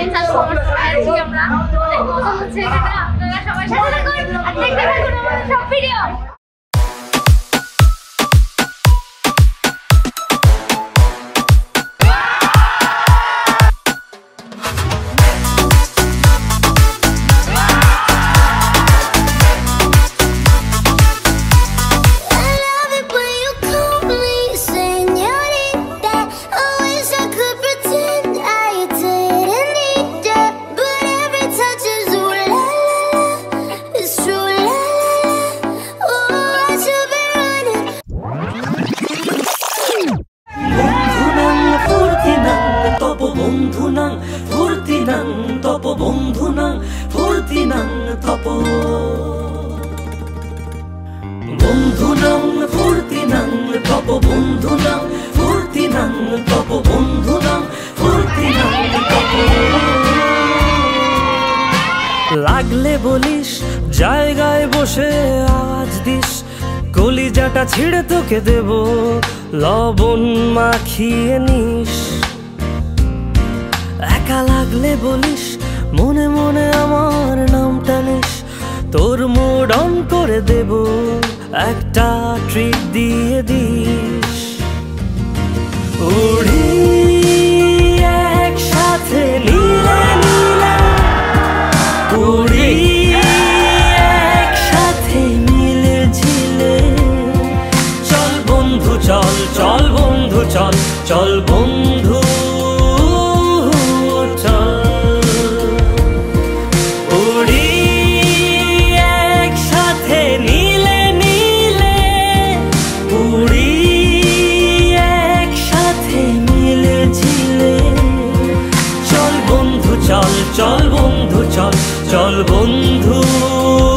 Friends আর সবার সবাই আছি আমরা। অনেক মজা হচ্ছে এখানে। আপনারা সবাই সাথে থাকুন আর দেখতে থাকুন আমাদের সব ভিডিও। বন্ধুনাং ফুর্তিনাং তপ বন্ধুনাং ফুর্তিনাং তপ বন্ধুনাং ফুর্তিনাং তপ বন্ধুনাং ফুর্তিনাং তপ বন্ধুনাং ফুর্তিনাং তপ লাগলে বলিস জায়গায় বসে আওয়াজ দিস কলিজাটা ছিঁড়ে তোকে দেব লবণ মাখিয়ে নিস একা লাগলে বলিস মনে মনে আমার নামটা নিস তোর মুড অন করে দেব একটা ট্রিট দিয়ে দিস উড়ি একসাথে নীলে নীলে উড়ি একসাথে মিলে ঝিলে চল বন্ধু চল চল বন্ধু চল চল বন্ধু চল বন্ধু চল চল বন্ধু